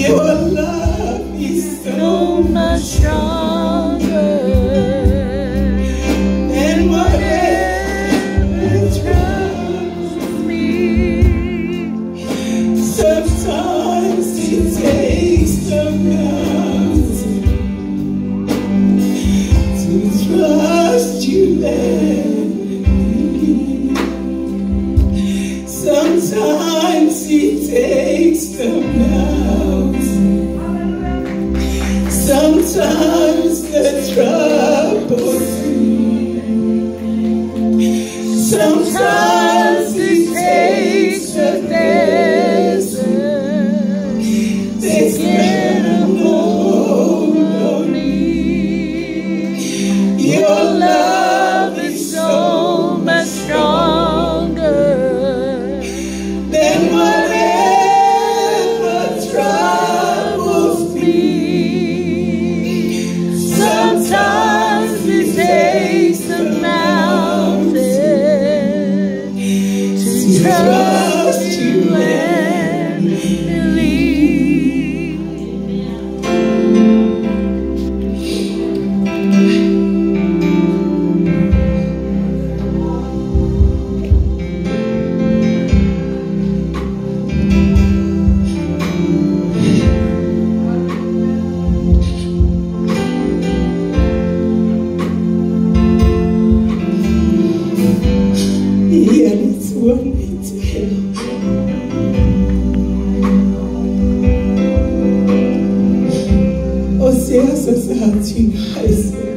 Your love is so much stronger than whatever troubles me. Sometimes it takes the mountain to trust you there. Sometimes it takes the mountain. Sometimes the troubles me. Sometimes it takes the desert to get a hold of me. Your love is so much stronger than whatever troubles me. Sometimes it takes a mountain to trust you and believe. Yeah, it's what we tell. Osea society, I say,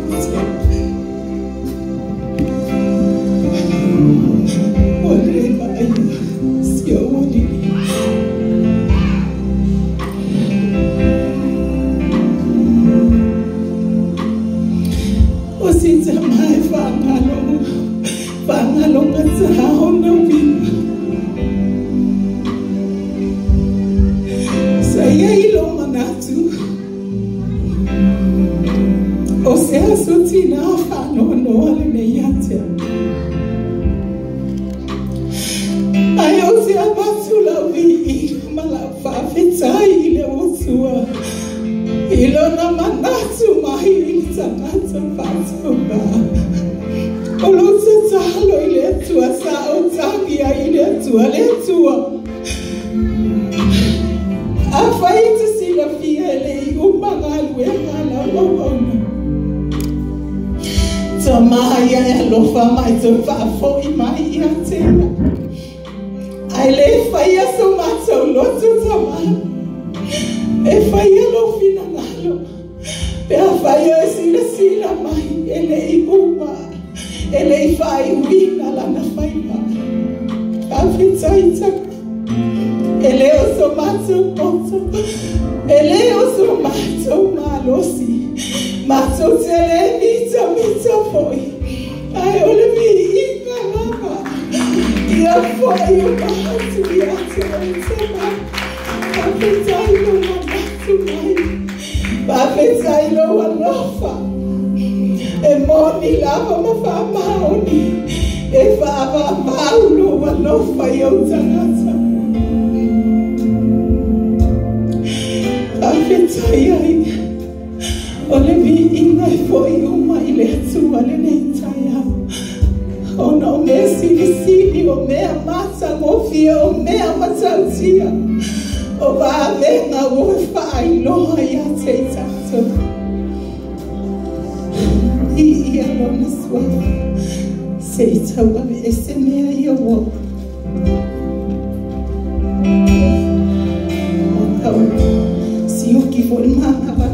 whatever I see your body. Osita my Pangalong at sa haon ng bina. Saya ilong manatu. Osea sutina fano no alineyate. Ay osea batula vi malafa fitai ile usua. Ilo na manatu mahi sanata fatuma. Olosalo ile tua sa otagia ile tua le tua. Afaiti sila fiele umangalwe ngala wona. Tomaya lofa mai tofa fo imai atena. Aile faya so mato loto tama. E faya lo fina ngalo. Pe faya sila mai ele uma. Ele fai wina la na fai ma. Afitaita. Ele oso mato poto. Ele oso mato malosi. Mato tele mito foi. Ai ole mi inga mama. Ia foi o mato ia tele. Afitailo mato mai. Afitailo alofa. E moni lava ma fa maoni. E fa paulo alofa io zanata. Afitaia. Ole mi inga foi uma ile tua le neitaya. Ona o me sili o me amasa mofia o me amasantia. O va venga o fa ilo ya teitato. Ia lona sua. Seita wa ese me ia wo. Si o que for mama va.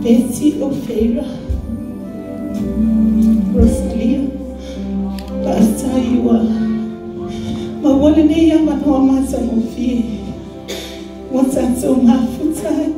Betsy O'Feira, Rosalia, Pastor Iwa, mawale ne ya manoa mata mofie, watato mafutai,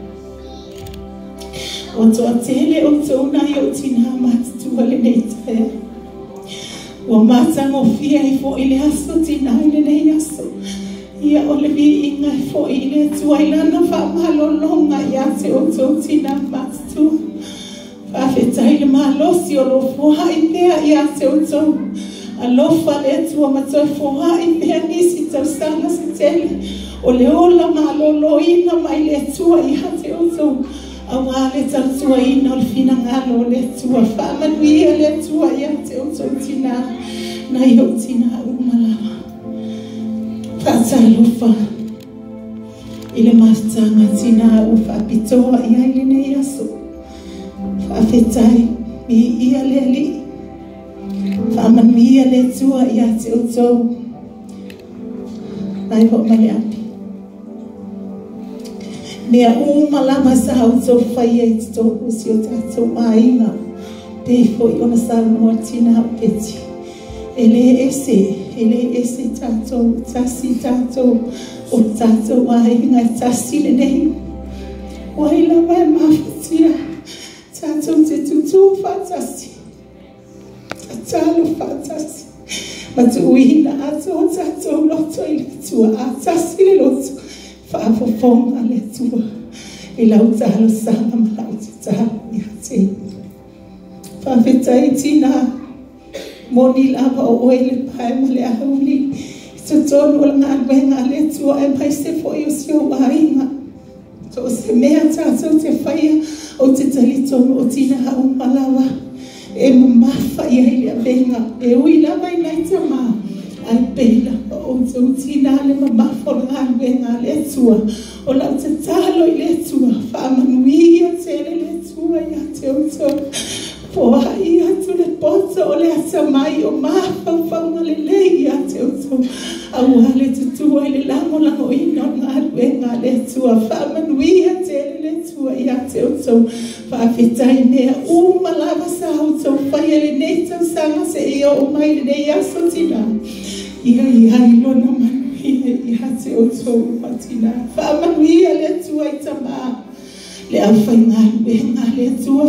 wato atele otona yotina matu wale ne itaya, wamata mofie ifo ile aso tina ile ne yaso, ia olevi inga ifo ile tuailana fa malolonga yate ototina matu. Afetai malosi olofoha ipea ya seuto alofa letu wa matofoha ipea nisi tausana sitele oleola malolo ina mailetu wa ya seuto awale tausua ina olfina ngalo letu wa fama nuia letu wa ya seuto tina na yotina umalawa fata alofa ile mastanga tina ufa pitoa ya iline yaso Afetai mi ia leli faman mi ia le tua ia te oto ai ho mai api mea malama sa oto fai ai te tohu si o tato maina pe foi ona sa mortina peti ele ese tato tasi tato o tato wai ngai tasi le nei wai la mai mafutia Tato te tutu fantasi. Tatalo fantasi. Matu uina ato tato loto ile tua. Atasi le loto. Fafo fonga le tua. Ila utalo sana mala utalo yate. Fafetai tina. Moni lava o oile pai male ahuli. Tutonu wala ngangwenga le tua. E paise fo yosio wainga. So se mea tato te faya. O te talitono o tina hau malawa e mamafa ia ili abenga e ui lava inai te maa ai pela o te utina le mamafa o ngā luenga le tua o lau te talo i le tua whaamanuia te le tua ia te uto poa ia tu le poto o le ata mai o mafa whaunga le lei ia te uto aua le tutua i le lango ina o ngā luenga le tua whaamanuia te le tua ia te uto whaafetai mea malava sa uto whaia le nei tau sanga se ia o mai le nei aso tina ia ilona manuia ia te uto matina whaamanuia le tua i tamaa le au whainga luenga le tua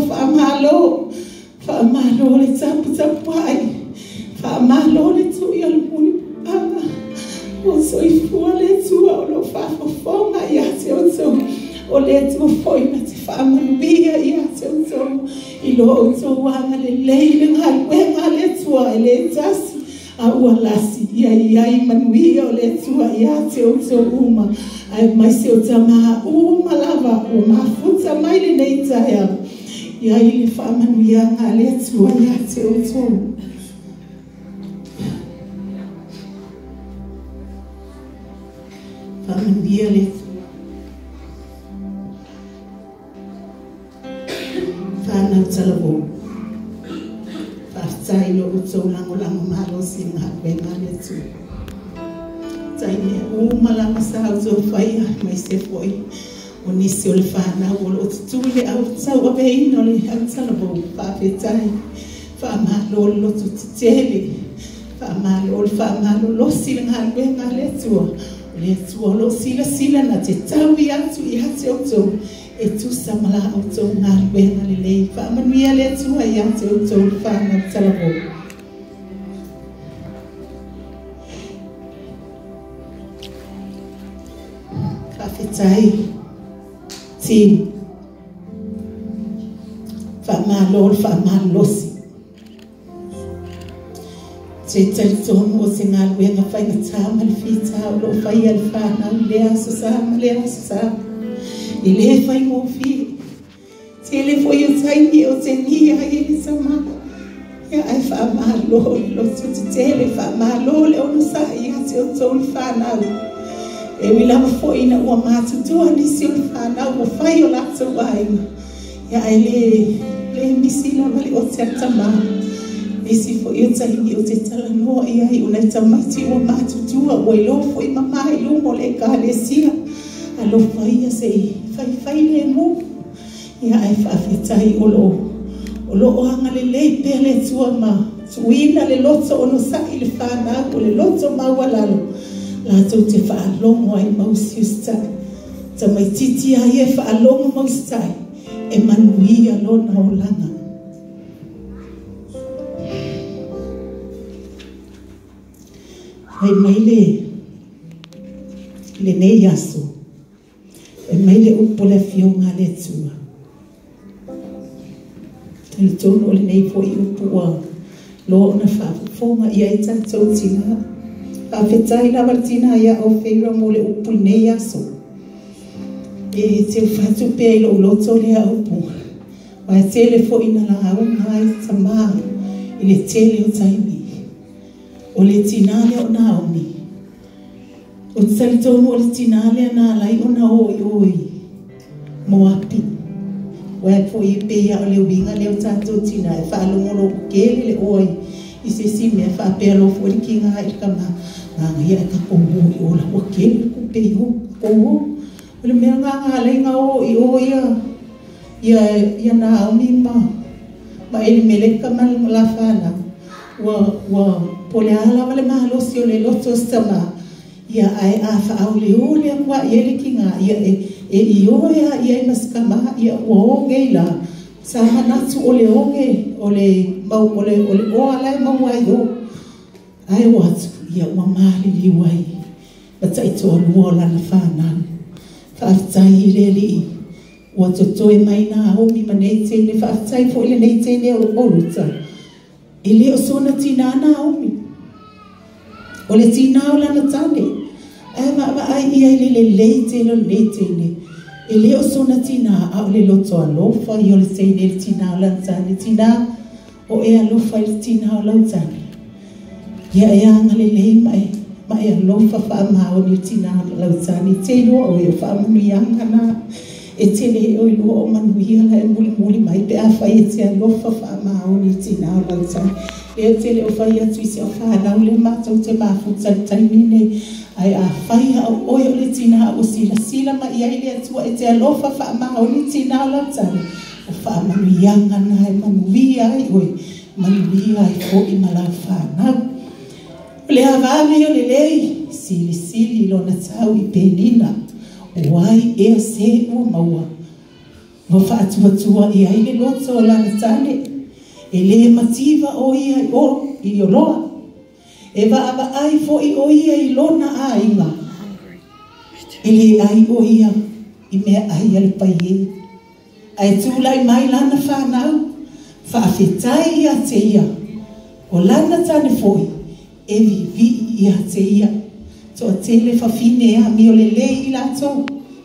whaamalo le tapu ai whaamalo le tu i alumuni panga o soifua le tua o lo whaafofonga ia te uto o le tua foi na te whaamanuia ia te uto i lo uto wanga le leile ngā luenga le tua e le tasi a ua lasi ia i manuia o le tua ia te uto uma ai mai se o tama lava o mafuta mai le nei taia ia i le whaamanuia ngā le tua ia te uto whaamanuia le tua whanau talavo whaftai lo uto lango malo si ngā wenga le tua taine malama sa uto whaia mai se foi o nisi o le whanau o lo tutule au tau a veina o le au talavo whawhetai whamalo le lotu titele whamalo lo sila ngā wenga le tua lo sila na te tau i atu i hate uto e tu samala auto ngā wenga le lei whaamanuia le tua i ate auto whanau talavo whawhetai tim whaamalosi te talitono o se ngā wenga whainga tāma le whita o lo whaia le whanau lea sasama I le whai mō whi. Te le fwoi o taini o te nia I le sama. Ia ai whaamalo lo te tele whaamalo le ono sa I te o tōni whanau. E wila fwoi na ua mātutua nisi o whanau o whai o lata wainga. Ia ai le misila wale o te atama. Isi fwoi o taini o te talanoa ia I una tamati o mātutua o I lo fwoi mamai lungo le ka le sia. Alo whaia se whai le mo Ia ai whawhitai o lo anga le lei pia le tua ma. Tuina le loto ono sa i le whanau o le loto mawalalo. La tau te whaalongo ai mausiustai. Ta mai titi ai e whaalongo maustai. E manuia lona o langa. Ai mai le nei aso. E mai le upo le fionga le tua. Tali tono o le nei po i upo wa. Lo na whaafonga ia e tātou tina. Whawhetai la martina ia o whaira mo le upu nei aso. E te whatu pia i lo loto le a upu. Wa e tele fo ina la au ngai tamaa. I le tele o taimi. O le tinale o na aumi. O te talitono o le tinale na lai o na oi. Mo api. Wa e po i pia o le winga le o tātou tina. E whaalongo lo kele le oi. I se si mea whaapea lo fo ki ngā i kama. Ngā ia e ka kongo i ola. O kele ku pe ho. Kongo. O le mea ngā lei ngā o i o ia. Ia na aumi ma. Ma e le meleka ma la whana. Wa po le ala wale mahalo si o le loto sama. Ia ai a whaau le o le angwa i ele ki ngā. Ia i o ia i maskama. Ia ua o ngeila. Sa hanatu o le onge. O le oa lai mau ai o. Ai watu. Ia ua maali li wai. Bata i toa lua lana whanau. Whaafitai i le li. Ua totoe mai nā homi ma nei tene. Whaafitai fo ile nei tene o ruta. E leo sona tina na homi. O le tina o lana tane. Ai ma ai ia i le leitene o leitene. E leo sona tina a o le loto alofa i o le tene le tina o lana tane. Tina o e alofa i le tina o lana tane. Ia e anga le lei mai. Ma e alofa wha mao ni tina o lana tane. Te lua o e o wha munu ianga na. E te le o i lua o manuia la e muli mai. Pe a whai e te alofa wha mao ni tina o lana tane. E te le o whai atu i se o whanau le matau te mafu taimine. Ai a whai a o oi o le tina o sila ma ia ile atua e te alofa wha mao ni tina o lana tane. O wha manuianga na e manuia ai oi. Manuia ai fo i mala whanau. Le avame o le lei, sili lo na tau i penina. O ai e a se ua maua. Wa whaatua i ai le loto o lana tane. E le mativa o ia i o loa. E wa ai fo i o ia i lona a inga. E le ai o ia i mea ai ale pai e. Ai tūlai mai lana whanau. Whaafetai ia te ia. O lana tane foi. E vi ia te ia. So a tele whawhine a mi o le le i lato.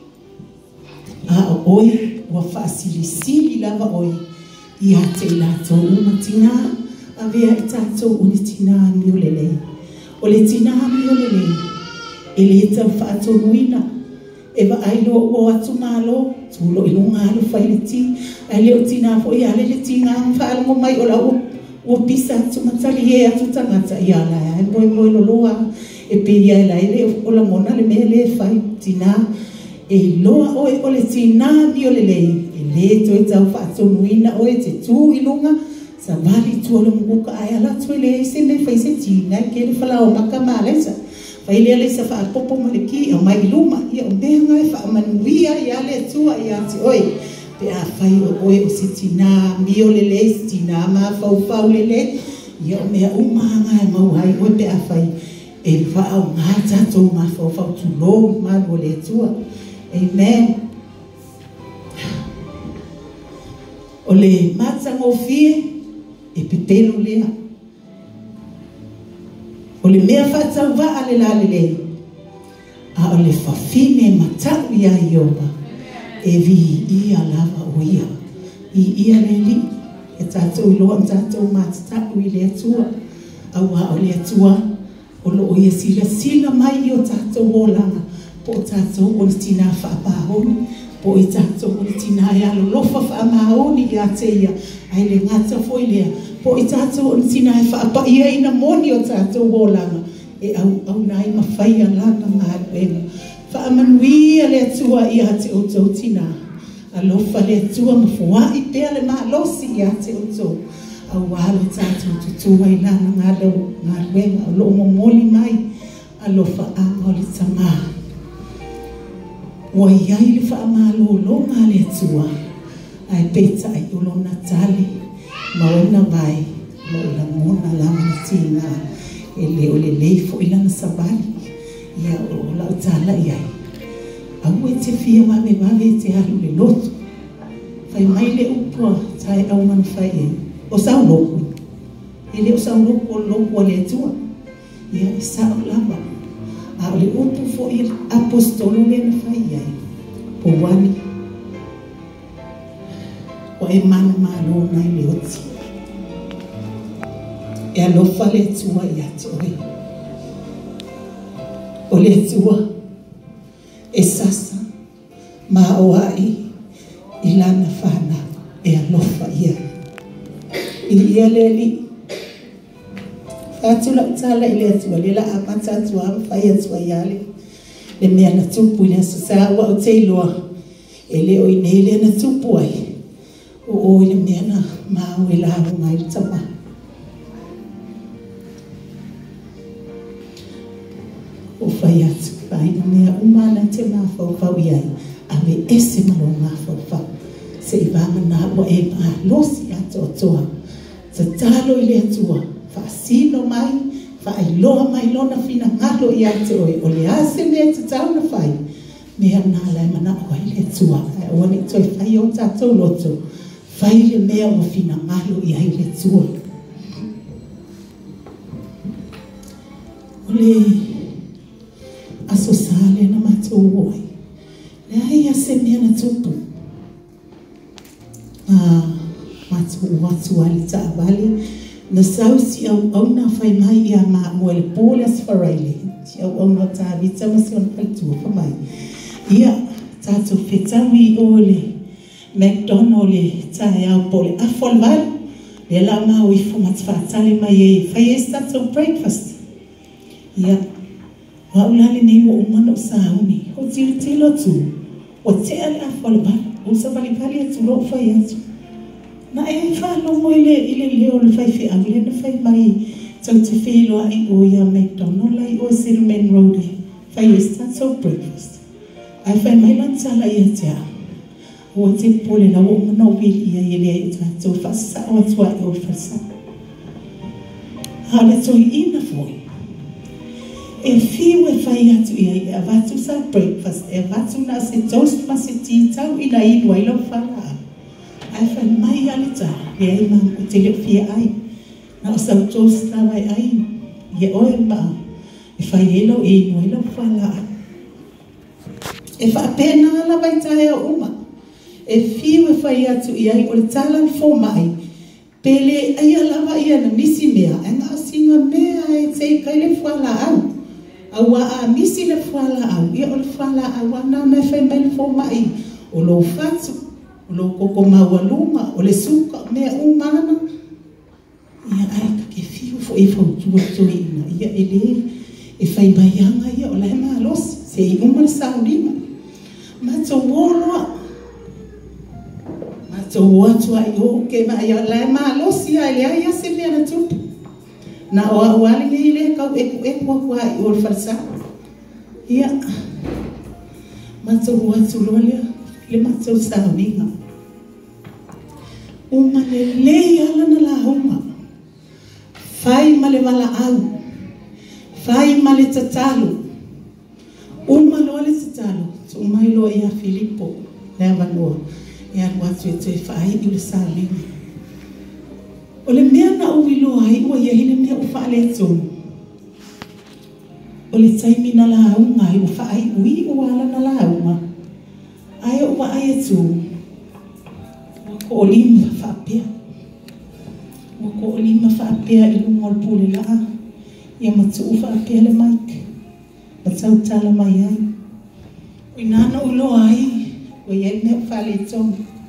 A o oi, ua whaasili lava oi. Ia te lato umatina. A vea i tato unitina mi o le le. O le tina mi o le le. E le tau whaato nuina. E wa ailo o atu malo. Tulo ilunga alu whailiti. Ai leo tina fo i ale le tina. Whaalongo mai o lau. Ua pisa atu matali e atu tangata i ala e moe loloa e pe ia e laile o la mona le mea le whai tina e loa oe o le tina mi o le lei e le toi tau whaatonuina oe te tū ilunga sa wali tu o le muka ai ala tu e le se me whai se tina ke le whala o maka maa leisa whai lea leisa whaapopo ma le ki o mai luma ia o mea ngai whaamanuia i ale tua i ati oe pe a whai o oe o se tina mi o le le se tina ma whau le le ia o mea umanga e mau hai oe pe a whai e whao ngā tātou ma whau tu lo ma o le tua amen o le matango fie e pepelo lea o le mea whatau wa ale la le le a o le whawhine matau ia i oba e vi ia lava o ia i ia le li e tātou i loa tātou mātataku i le atua aua o le atua o lo o ia sila mai i o tātou o langa po o tātou o le tina whaapahoni po i tātou o le tina e alo lofa whaamahoni i a te ia ai le ngata foi lea po i tātou o le tina e whaapa ia ina moni o tātou o langa e au nai mawhai a lana ngā ruenga whaamanuia le atua i a te o tau tina alofa le tua mafuai pea le malosi ia te oto awalo tatu tutua ilana ngalo ngaluenga lo momoli mai alofa ama le tama wa iai le fa amalo lo ngale tua ai peta ai ulo natali maona vai maona mona lama tina ele ole leifo ilana sabali ia o la utala iai awe te fia mame te halu le lotu fai mai le upua tai au man fai o sao loku ele o sao loku loku le tua ia isa o lama a le upu fo il apostolo le fai ai po wani o e mana malo nai le oti e alofa le tua ia te o le tua e sasa ma o ai ilana fana e alofa ia ia leli fatula tala ile tua lela amata tua fai tua yale le mea na tupu ile sa wa o teiloa ele o inele na tupu ai o ile mea na ma o ila ngai tama o fai atu fai na mea umana te mafau iai ame ese malo mafau se ivama na wa e ma losi ato toa sa talo ile atua fa sino mai fa iloa mai lona fina ngalo ia te o le ase me te tau na fai mea na lai mana o ile atua o ni toi fai o tato loto fai le mea o fina ngalo ia ile atua ole asosale na mato oi le ai ase mea na tupu mato watu ali taabali na sausi au na fai mai ia ma moele pole asfaraile ti au na tabita masion paltu fa mai ia tato fetawi ole McDonald tai au pole afolval le la ma wi fu matfatale mai fai tato breakfast ia wa ulale ni wo umano sauni o tilo tu o te ale afolval o sabali pali tu lo fai atu na e fa no mo ile leo le fai fi avile na fai mai tau te filo ai o ia McDonald ai o Silman Road fai start so breakfast ai fai mai lan sala ia te o te pole na o no vil ia ile ita to fa sa o tua o fa sa hala to ina foi e fi we fai atu ia va tu sa breakfast e va tu na se toast ma se tita ina i no ilo fala ai fai mai alita e ai ma o te fia ai na o sa toast na mai ai ye o e ma e fai elo e no ilo fala e fa pena la vai tae uma e fiu e fai atu i ai o le tala fo mai pele ai alava ia na nisi mea e nga singa mea e te kai le fuala au awa a misi le fuala au ia o le fuala au ana me fai mai le fo mai o lo fatu o lo koko mawaluma o le suka mea umana ia ai ka ke fiu fo e fau tua ina ia ele e fai baianga ia o la hema alos se i umar saurima mato woloa mato watu ai o ke ma ia la hema alos ia ele ai ase mea na tupu na o awali ni ile kau e kwa i o farsa ia mato watu lolia le mato sauringa uma le ala na la uma fai male wala au fai male tatalo uma lo le tatalo so mai lo ia Filippo le vanua ia watu te fai i le sauringa o le mea na uwilo ai ua ia hine mea ufa le tonu o le taimi na la haunga ai ufa ai ui o ala na la haunga ai o wa ai tu wako o lima whaapea wako o lima whaapea i lungo al pule laa ia matu whaapea le maik matau tala mai ai o inana ulo ai o ia mea ufa le tonu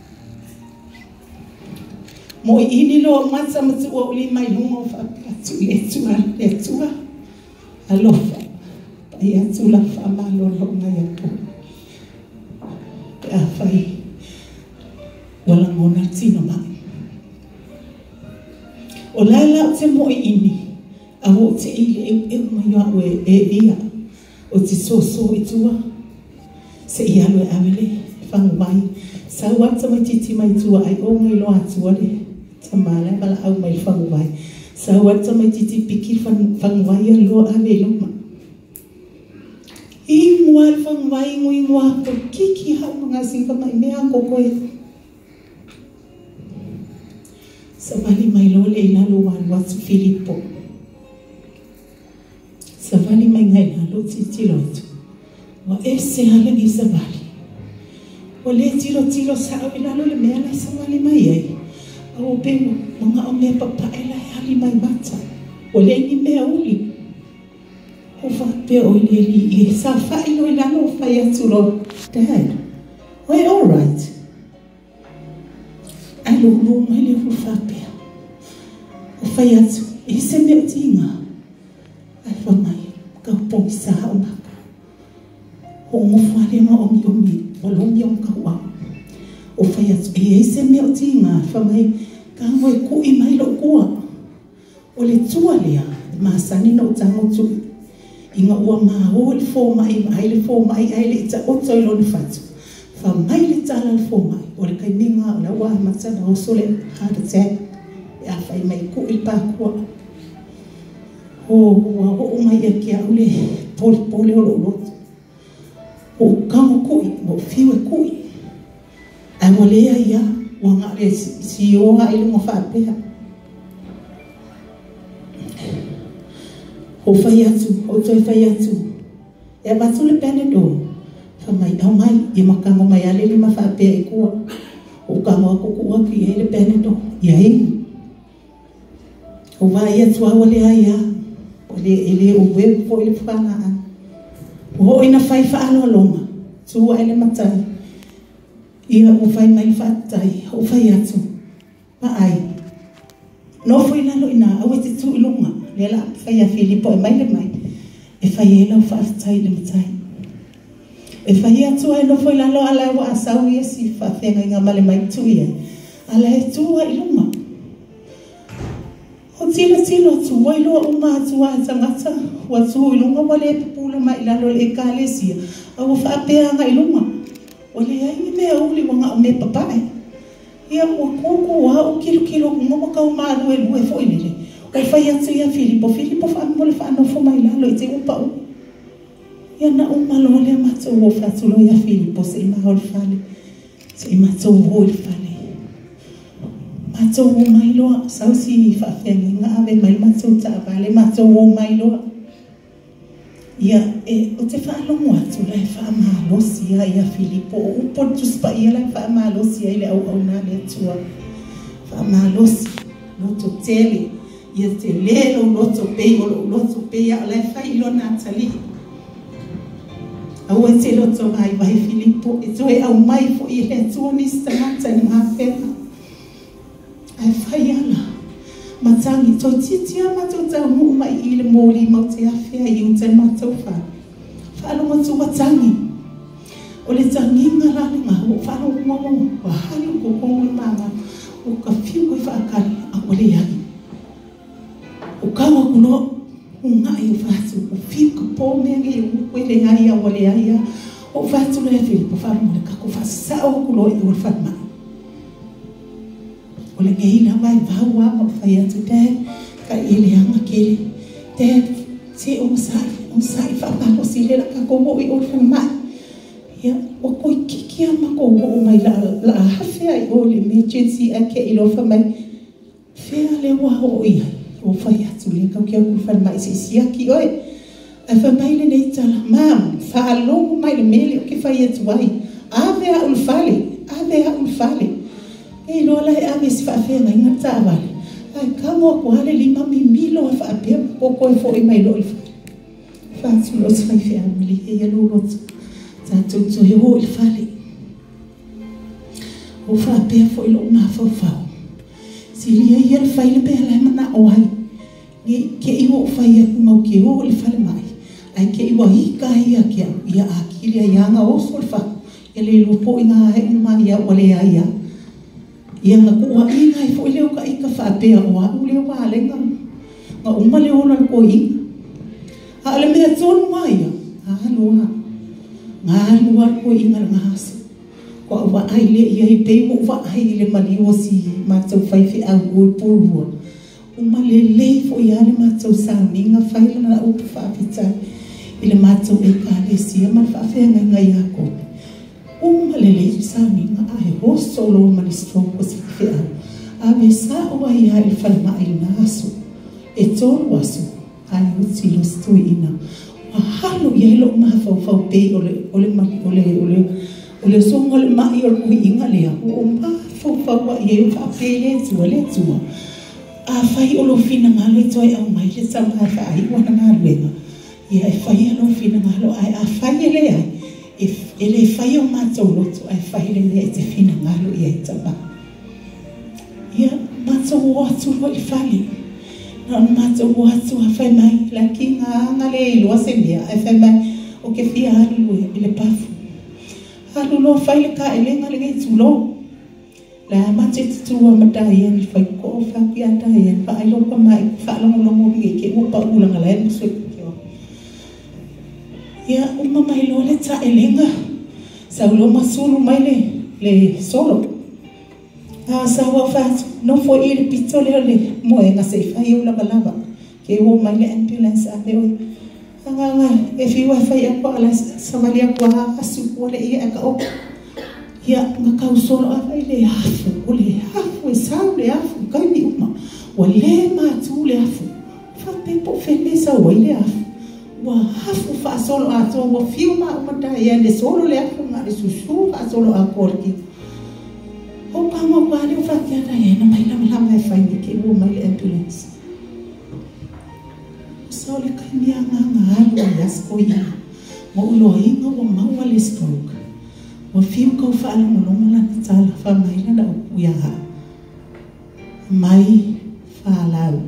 mo ini lo mata matu o lima i lungo whaapea tu le tua alofa ai atu la whaamalo lo ngai apu fai wala ngona tino mai. O laila te mo ini, a ho te ile mai awe ia, o te so i tua, se i alwe awele, whangu mai, sa wata mai titi mai tua, ai o ngai loa tua le, tamala, mala au mai whangu mai, sa wata mai titi piki whangu mai a loa awe luma. I mua whangu mai ngui mua, ko kiki hau mga singa mai mea kokoe. Savali mai lole i lalo wan watu Filipo. Savali mai ngai lalo titi lotu. Wa ese hale ni savali. Wa le tilo sao i lalo le mea lai savali mai ei. Au pewa mga o mea papa e lai hali mai mata. Wa le ni mea uli. O whapea o ile li i sa whai lo i lalo o whai atu lo. Dad, we're all right. Ai lo mai le hu whapea. O whai atu, e se mea tinga. Ai whamai, ka pongi sa hao maka. Ho ngofware ma omi, walongi o mkau. O whai atu, e se mea tinga. Whamai, ka ngoi kui mai lo kua. O le tua lea, maasani no tango tu. Inga ua maa o le fō mai, ai le fō mai, ai le ita oto i loni fatu. Whamai le tala le fō mai. O le kai ninga o la waa matana o sole heart attack. E a whai mai ku i pākua. O mai a kia ule pole o lo loto. O kango kui, o fiwe kui. Ai walea ia, wanga le si oa i lungo whapea. O whai atu, o toi whai atu. E batu le Panadol. Whamai au mai, i makango mai ale lima whapea i kua. O kango ako kua ki e le Panadol. Ia ingi. O vai atu awa le aia. O le ele o web po i le whanaan. O ho ina whai whaalo alonga. Tua ele matai. Ia o whai mai whaatai. O whai atu. Pa ai. No fui lalo ina, awe te tu ilunga. Lela whai a Filipo e mai le mai. E whai e lau whaatai le matai. E whai atu ai no fui lalo ala wa asau i esi whawhenga inga male mai tu ia. Ala e tua ilunga. O tilo tu wailoa uma atu a tangata. Wa tu ilunga wale e pupula mai lalo le e kālesia. Awa whaapea nga ilunga. Wale ai mea uli wanga o me papai. Ia ua koko wa o kilo ngoma kau maru e lue fo inele. O whai atu ia Filipo whaamole whaanofo mai lalo i te upa u. Ia na umalo le mato o whaatulo ia Filipo se ima hol fale. Se ima tau hol fale. Mato o mai loa sausi whawhenga nga ave mai mato ta vale mato o mai loa. Ia o te whaalongo atu lai whaamalosi ia Filipo. O upo tuspa ia lai whaamalosi ia ile au na le tua. Whaamalosi loto tele. Ia te lelo loto pei o loto pei a lai whailo Natali. Au e te loto vai Filipo. E toe au mai fo i le tua ni stamata ni mahapena. Ai whai ala. Matangi to titia mato tau mu mai i le mōli mau te awhea i utan matau wha. Whaalo matu matangi. O le tanginga rale ngā o whaalo ngamo. Wa halu ko kongo i manga. O ka whiu koe whaakari a o le yagi. O kawa kuno o ngai o whatu. O whiu ka pōmengi o koe le ngai a o le aia. O whatu le Filipo whaalo mo le kako whasao kuno i o le whatmai. O le ngei na mai vau a ma whai atu Dad, ka ile anga kele. Dad, se o sai whapalo si le la ka komo i o whanamai. Ia, o koi kiki a ma komo o mai la hawhea i o le emergency a ke ilo whamai. Whea le waho o ia, o whai atu le kau kia o whanamai se siaki oi. A whamai le nei tala, mam, whaalongo mai le mele o ke whai atu ai. Ave a ulfale. E lola e ave si whaafenga inga tāwale. Ai kango ko hale lima milo a whaapea koko e fo i mai lo i whale. Whaatu lo si whai whea mili e alo lotu. Tātou to he ho i whale. O whaapea fo i lo ma whau. Si lia i ala whai le pēla e mana o ai. Ke iwa o whai aku mau ke ho i whale mai. Ai ke iwa hika ia kia. Ia a kiria i anga o so i whau. E le lupo i ngā he mai ia wale ia ia. ia ngakua inga i fo leo ka ika whaapea o au leo wālenga nga uma leo na ko inga ale mea tonu mai alua nga alua ko inga nga hasa ko wa ai le ia i pei mo wa ai le mali o si matau whaifi au oi purua uma le lei fo ia le matau sauni nga whaila na upu whaapitai i le matau e ka le sia ma whaafenga ngai ako uma le lei sauni nga ai ho solo ma le stroke o si whea a me sa o ai ai le whalma i le naso e tonu asu ai uti lo stui ina wa halo ia ilo mawhau pei ole mali ole songa le mai o kui inga lea o mawhau wa ia o whaapei le tua a whai o lo fina ngalo i toi au mai le tama a whai wana ngā luenga ia e whai a lo fina ngalo ai a whai e le ai e le whai o mātou loto ai whai le lea i te fina ngalo ia i tama ia mātou o atu lo i whali na mātou o atu a whai mai la ki ngā le i loa se mea ai whai mai o ke fia haru lue i le pafu haru lo whai le ka e le ngā le ngai tulo la mate tutua matayan fa ko fa kia tayan fa ilo ka mai fa longo ngi ke o pa ulang ala en so ya umma mai lo le ta elenga sa lo masulu mai le solo sa wa fa no fo ir pitole le mo e ngase fa yo la balaba ke o mai le ambulance a le nga e fi wa fa ya ko ala savalia ko asu ko le ia ka o ia nga kau solo a vai le hafu o le hafu e sau le hafu kai ni uma o le matu le hafu fa pepo fene sa o le hafu wa hafu fa solo a to wa fiu ma uma ta ia le solo le hafu nga le susu fa solo a korki o pa mo pa le fa kia ta ia na mai la mai fa ni ke o mai ambulance so le kai ni nga alu ya sko ia mo lo inga o ma le stroke o fiu kau whaala molonga la na tala wha mai la na upu ia ha mai whaalau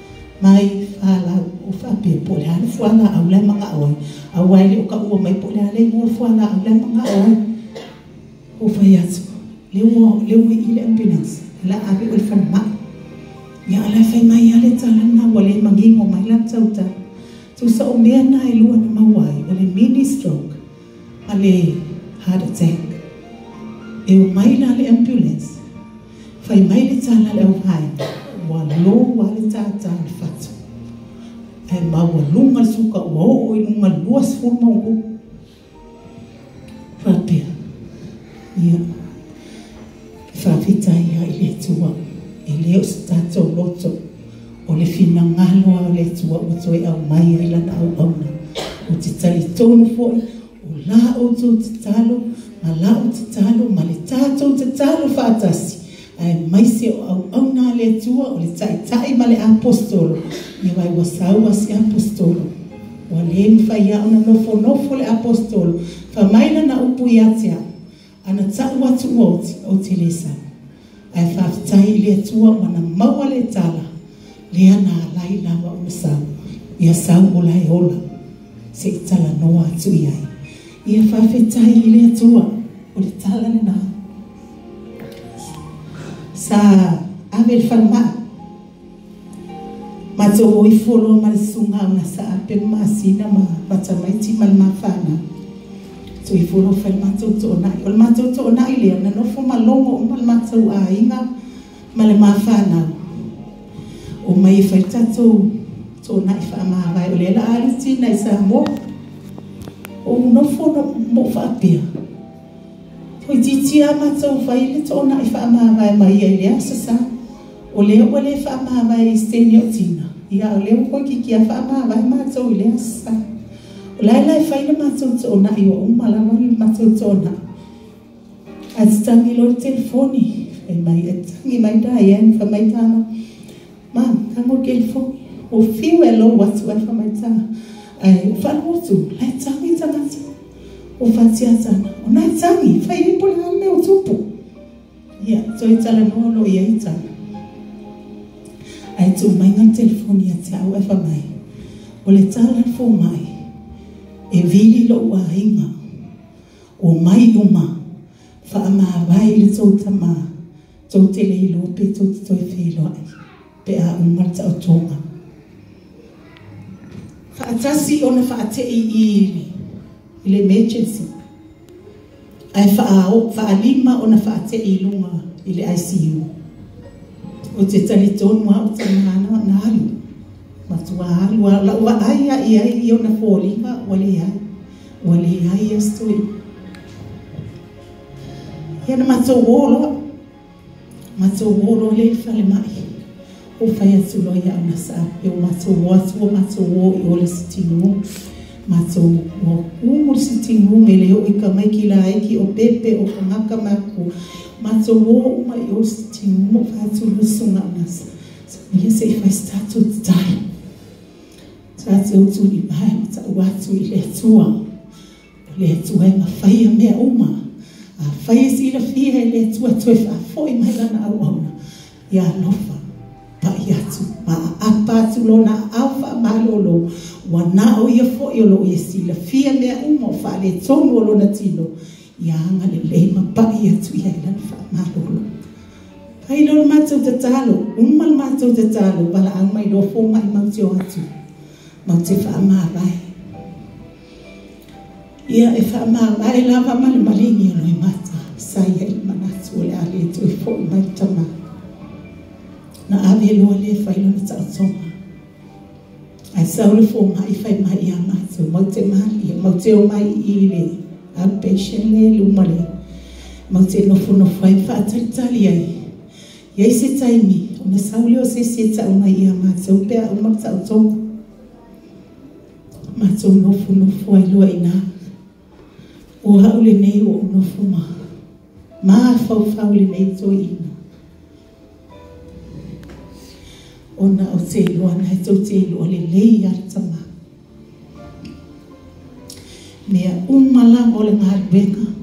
o whape pole hana whaanga au lai manga awai awai le o ka ua mai pole hana i mua whaanga au lai manga awai o whai atu leo i le ambulance la awe o le whana mai ia ala whai mai ale tala na wale mangingo mai la tauta tu sa o mea na e lua na mawai o le mini stroke ale heart attack e o mai la le ambulance fai mai le tala le au hai wa lo wa le tata le fatu e ma wa lunga suka wa o i lunga luas furma o rapea ia whawhita ia i le tua e leo se tata o loto o le fina ngalo au le tua o toi au mai ai lana au auna o te tali tonu foi la o tu te talo ma la o te talo ma le tato te talo whaatasi ai mai se au na le tua o le tai ma le apostolo i wai wasau si apostolo wa le mwhai au na nofo le apostolo wha maina na upu i atia ana tau atu o te lesa ai whaafitai le tua wana maua le tala le ana lai lawa o sau ia sau o lai ola se i tala noa atu i ai ia whawhetai i le atua o le tala le nā. Sa ave le whanma. Ma tō o i wholo ma le sunga o na sa ape masina ma patamaiti ma le mawhana. Tō i wholo whai mātou tō nai. O le mātou tō nai lea na nofo ma longo o ma le mātou a inga ma le mawhana. O mai whai tatou tō nai whaamawai o le la aliti nai sa mo. O nofo mo whaapea. Poi titia mātou whai le tōna i whaamawai mai e lea sasa. O leo o le whaamawai i steni o tina. Ia o leo koi ki kia whaamawai mātou i lea sasa. O lai whai le mātou tōna i o umalawa le mātou tōna. A titangi lo telefoni. E mai e tangi mai da i en wha mai tāna. Ma, kango telefoni. O fiu e lo watu e wha mai tāna. Ai, whanotu, lai tangi tangata. O whatia tana. O nai tangi, whai i pole ame o tupu. Ia, toi tala nolo i ai tana. Ai tu mai ngā telefoni a te au e wha mai. O le tala fo mai. E vili lo ua inga. O mai uma. Wha ama vai le tō tama. tau te leilo pe tau te toi whelo ai. Pe a umarta o tonga. Whaatasi ona whaate i le emergency. Ai whaalima ona whaate i lunga i le ICU. O te tali tonu au tanana na alu. Matua alu la ua aia i ona fōlima wale ai astoi. Iana matou wolo le whale mai. O whai atu loa ia ana sa. E o matou i ole sitingu. Matou o sitingu me le o ika mai ki la aiki o pepe o kangaka maku. Matou o mai o sitingu mo whai atu lusunga ana sa. Ia se i whai statu tai. Tatu utu i mai, tau atu i le atua. Le atua e ma whai a mea uma. A whai si la fia e le atua tue wha foi mai lana au auna. Ia lofa, pai atu, ma apa atu lo na au wha malolo. Wana o ia foi o lo ia si la fia mea uma o wha le tonu o lo na tino. Ia anga le leima pai atu ia lana wha malolo. Pai lo matou te talo, umal matou te talo, wala ang mai lo fo mai mautio atu. Mau te whaamarai. Ia e whaamarai lava male malingi o loi mata. Sai hei manatu o le ale e tui fo i mai tama. Na ave loa le whailo na tau tonga. Ai saule fo mai whai mai ia matu. Mau te mali, mau te o mai i le outpatient le lumale. Mau te nofo ai whaataritali ai. Iai se taimi, o na saule o se tau mai ia matu. Pea o mau tau tonga. Matou nofo ai loa ina. O haule nei o nofo ma. Ma fau le nei toi ina. Ona o te loa na tau te loa le lei artama. Mea umala mo le ngāruenga.